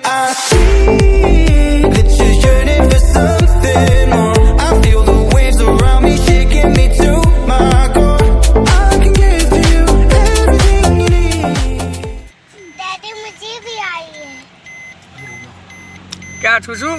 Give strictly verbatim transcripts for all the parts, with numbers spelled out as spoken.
I see that you're yearning for something more. I feel the waves around me shaking me to my core. I can give you everything you need. Daddy मुझे भी आई है। क्या छुछू?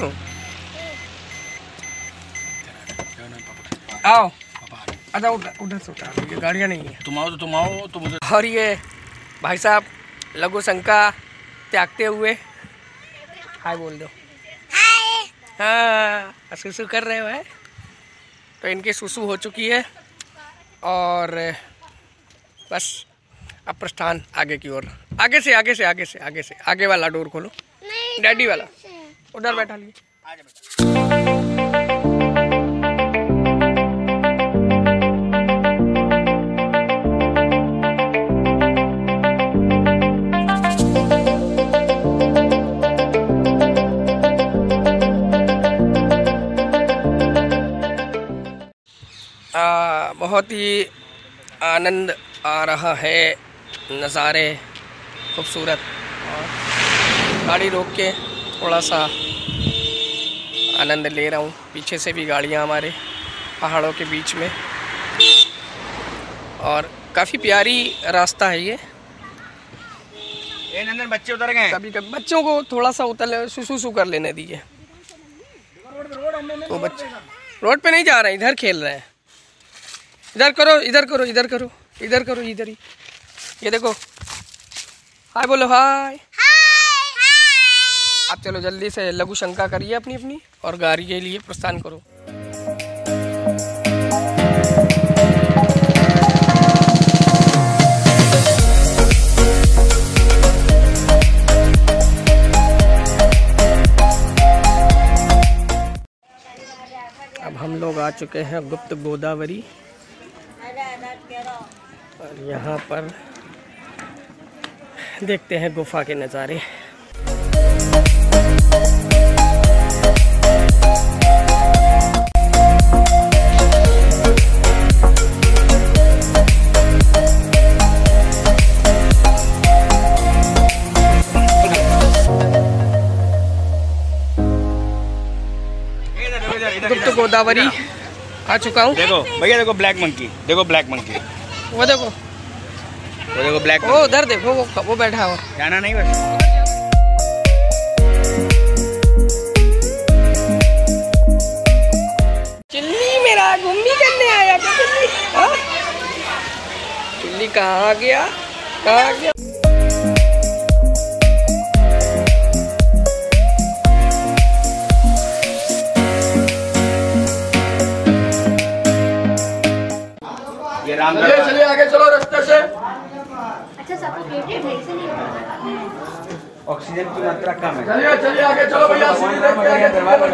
आओ अच्छा उधर उधर से उतार, ये गाड़ियाँ नहीं है। तुम आओ तो तुम आओ तो मुझे। और ये भाई साहब लघु शंका त्यागते हुए हाय बोल दो। हाय। हाँ सुसु कर रहे हो है, तो इनकी सुसु हो चुकी है और बस अब प्रस्थान आगे की ओर। आगे से आगे से आगे से आगे से आगे वाला डोर खोलो, डैडी वाला उधर बैठा लिए। आ, बहुत ही आनंद आ रहा है, नज़ारे खूबसूरत। और गाड़ी रोक के थोड़ा सा आनंद ले रहा हूँ। पीछे से भी गाड़ियाँ हमारे पहाड़ों के बीच में, और काफ़ी प्यारी रास्ता है ये। ए नंदन बच्चे उतर गए। कभी कभी बच्चों को थोड़ा सा उतर सुसु कर लेने दीजिए। तो बच्चे रोड पे नहीं जा रहे हैं, इधर खेल रहे हैं। इधर करो इधर करो इधर करो इधर करो इधर ही। ये देखो हाय बोलो हाय। आप चलो जल्दी से लघु शंका करिए अपनी अपनी और गाड़ी के लिए प्रस्थान करो। अब हम लोग आ चुके हैं गुप्त गोदावरी, और यहाँ पर देखते हैं गुफा के नज़ारे। गुप्त गोदावरी आ चुका हूँ। देखो भैया देखो ब्लैक मंकी, देखो ब्लैक मंकी, वो देखो वो देखो ब्लैक। वो उधर देखो वो वो बैठा हो। जाना नहीं बस। चिल्ली मेरा घूमने करने आया क्या? चिल्ली हाँ? चिल्ली कहाँ गया कहाँ गया? ये राम चलिए चलिए आगे चलो रास्ते से। अच्छा सफोकेटेड है इसलिए ऑक्सीजन की मात्रा कम है। चलिए चलिए आगे चलो भैया, सीढ़ी देख के आगे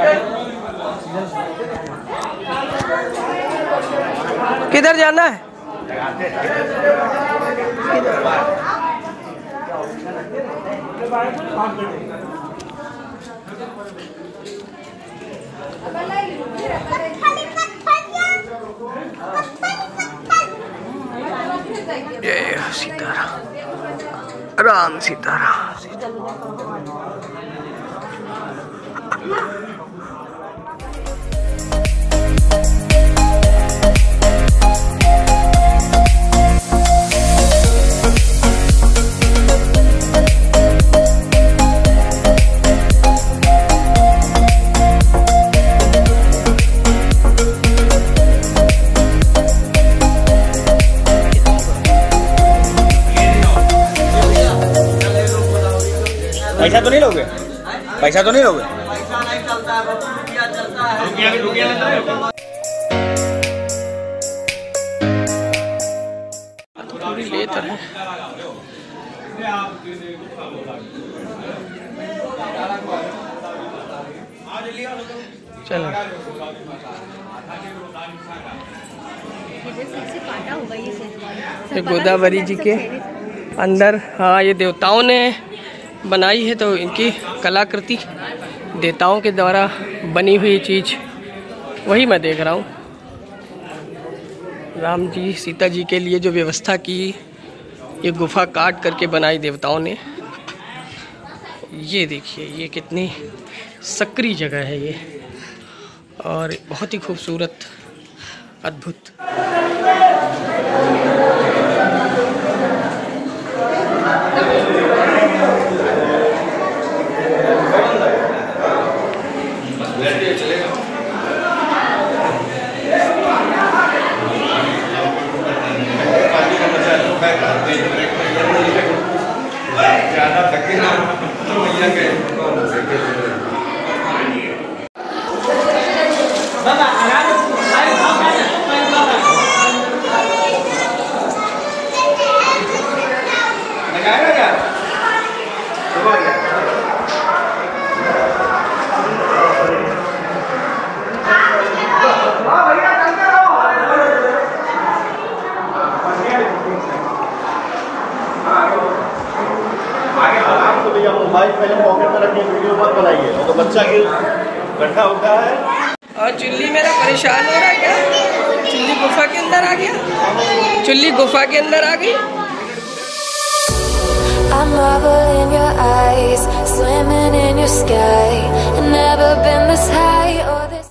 किधर जाना है? जय सीताराम, राम सीताराम। पैसा तो नहीं लोगे? पैसा तो नहीं लोगे? थोड़ी लेट है। चलो ये गोदावरी जी के अंदर, हाँ ये देवताओं ने बनाई है, तो इनकी कलाकृति देवताओं के द्वारा बनी हुई चीज़ वही मैं देख रहा हूँ। राम जी सीता जी के लिए जो व्यवस्था की, ये गुफा काट करके बनाई देवताओं ने, ये देखिए ये कितनी सक्रिय जगह है ये, और बहुत ही खूबसूरत, अद्भुत। मोबाइल पहले पॉकेट में रखिए, वीडियो मत बनाइए, तो बच्चा की गड्ढा होता है। और चुल्ली मेरा परेशान हो रहा है क्या? चुल्ली गुफा के अंदर आ गया, चुल्ली गुफा के अंदर आ गई। I marvel in your eyes, swimming in your sky. Never been this high or this.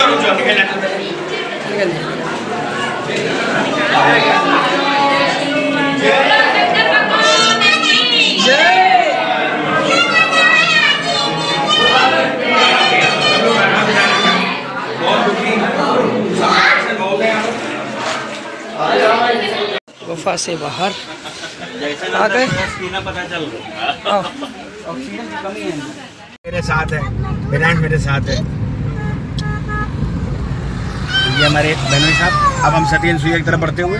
गुफा से बाहर आ गए। पता चल हाँ। ऑक्सीजन की कमी है। मेरे साथ है, विराट मेरे साथ है, ये हमारे बहनोई साहब। अब हम सतीन सुइया की तरफ बढ़ते हुए,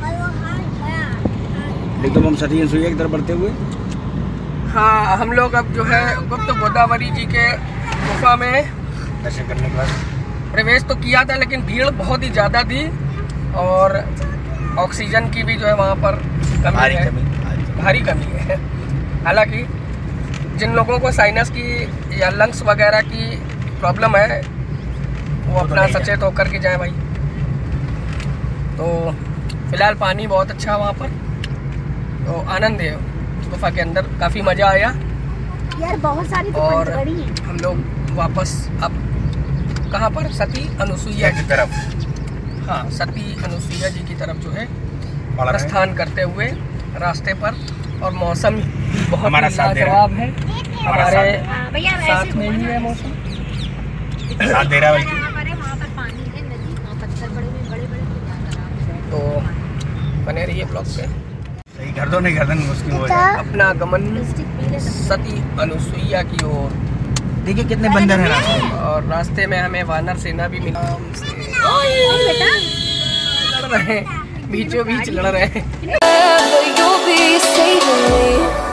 लेकिन हम सतीन सुइया की तरफ बढ़ते हुए हाँ, हम लोग अब जो है गुप्त गोदावरी जी के गुफा में दर्शन करने के बाद प्रवेश तो किया था, लेकिन भीड़ बहुत ही ज़्यादा थी और ऑक्सीजन की भी जो है वहाँ पर कमी भारी है, कमी भारी कमी है। हालांकि जिन लोगों को साइनस की या लंग्स वगैरह की प्रॉब्लम है वो अपना सचेत होकर के जाए भाई। तो फिलहाल पानी बहुत अच्छा है वहाँ पर, तो आनंद है गुफा के अंदर, काफ़ी मज़ा आया यार, बहुत सारी तो और बड़ी है। हम लोग वापस अब कहाँ पर सती अनुसुईया की तरफ, हाँ सती अनुसुईया जी की तरफ जो है प्रस्थान करते हुए रास्ते पर, और मौसम भी बहुत लाजवाब है। हमारे भैया साथ में ही है मौसम, साथ दे रहा है बल्कि। वहाँ पर पानी है, नदी, वहाँ पत्थर बड़े बड़े बड़े। तो बने रहिए ब्लॉग पे। सही कर दो, नहीं गर्दन मुश्किल हो जाए। अपना गमन सती अनुसुईया की ओर। देखिए कितने बंदर हैं रास्ते में, और रास्ते में हमें वानर सेना भी मिला। लड़ रहे हैं, बीचों बीच लड़ रहे हैं। You'll be saving me.